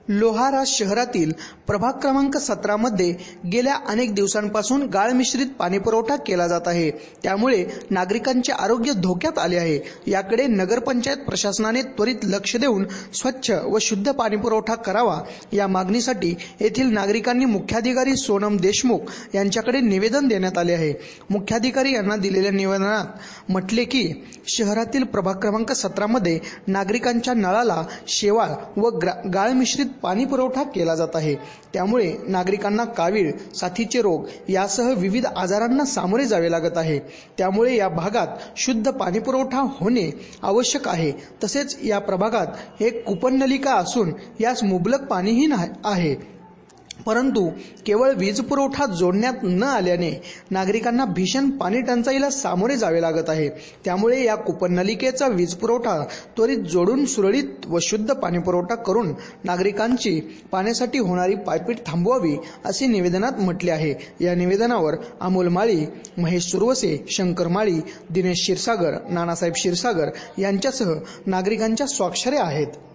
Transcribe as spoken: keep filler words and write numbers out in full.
लोहारा शहरातील प्रभाग क्रमांक सतरा मध्ये गेल्या अनेक दिवसांपासून गाळ मिश्रित पाणीपुरवठा केला जात आहे। त्यामुळे नागरिकांचे आरोग्य धोक्यात आले आहे। याकडे नगरपंचायत प्रशासनाने त्वरित लक्ष देऊन स्वच्छ व शुद्ध पाणीपुरवठा करावा या मागणीसाठी येथील नागरिकांनी मुख्याधिकारी सोनम देशमुख यांच्याकडे निवेदन देण्यात आले आहे। मुख्याधिकारी यांना दिलेल्या निवेदनात म्हटले की शहरातील प्रभाग क्रमांक सतरा मध्ये नागरिकांच्या नळाला शेवाळ व गाळ मिश्रित पाणी पुरवठा केला जात आहे। त्यामुळे नागरिकांना कावीळ, साथीचे रोग यासह विविध आजारांना सामोरे जावे लागत आहे। त्यामुळे या भागात शुद्ध पाणी पुरवठा होणे आवश्यक आहे। तसेच या प्रभागात एक कूपननलिका असून यास मुबलक पाणीही आहे, परंतु केवळ वीज पुरवठा जोडण्यात न आल्याने नागरिकांना भीषण पाणी टंचाईला सामोरे जावे लागत आहे। त्यामुळे या कूपननलिकेचा वीज पुरवठा त्वरित जोडून सुरळीत व शुद्ध पाणी पुरवठा करून नागरिकांची पाण्यासाठी होणारी पायपीट थांबवावी असे निवेदनात म्हटले आहे। या निवेदनावर अमोल माळी, महेश सुरवसे, शंकर माळी, दिनेश क्षीरसागर, नानासाहेब क्षीरसागर यांच्यासह नागरिकांच्या स्वाक्षऱ्या आहेत।